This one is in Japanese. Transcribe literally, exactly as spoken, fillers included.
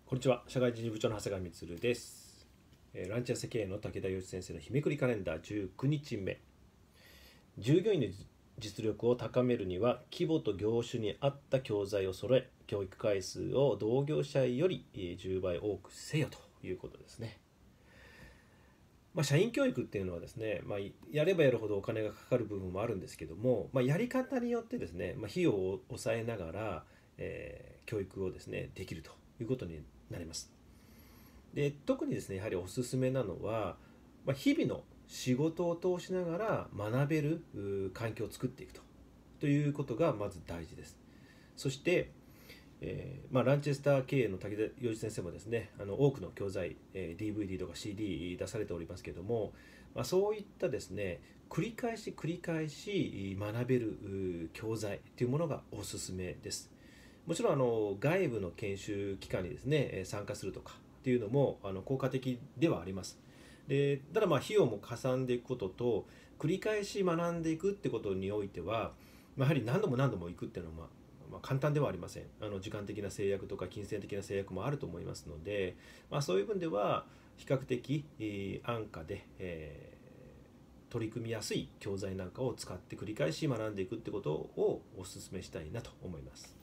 こんにちは。社会人事部長の長谷川充です。えーランチャー設計の武田洋一先生の日めくりカレンダーじゅうくにちめ。従業員の実力を高めるには、規模と業種に合った教材を揃え、教育回数を同業者よりじゅうばい多くせよということですね。まあ、社員教育っていうのはですね、まあ、やればやるほどお金がかかる部分もあるんですけども、まあ、やり方によってですね、まあ、費用を抑えながら、えー教育をですねできるということになります。で特にですねやはりおすすめなのは、まあ、日々の仕事を通しながら学べる環境を作っていくとということがまず大事です。そして、えーまあ、ランチェスター経営の武田洋一先生もですねあの多くの教材、えー ディーブイディー とか シーディー 出されておりますけども、まあ、そういったですね繰り返し繰り返し学べる教材というものがおすすめです。もちろんあの外部の研修機関にですね参加するとかっていうのもあの効果的ではあります。でただまあ費用もかさんでいくことと繰り返し学んでいくってことにおいては、やはり何度も何度も行くっていうのは、まあ、まあ簡単ではありません。あの時間的な制約とか金銭的な制約もあると思いますので、まあ、そういう分では比較的、えー安価で、えー取り組みやすい教材なんかを使って繰り返し学んでいくってことをお勧めしたいなと思います。